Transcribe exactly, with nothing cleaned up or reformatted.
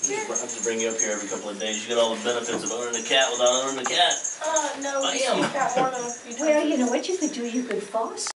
I have to bring you up here every couple of days. You get all the benefits of owning a cat without owning a cat. Uh, no, I she's am. got one of a few times. Well, you know what you could do? You could foster.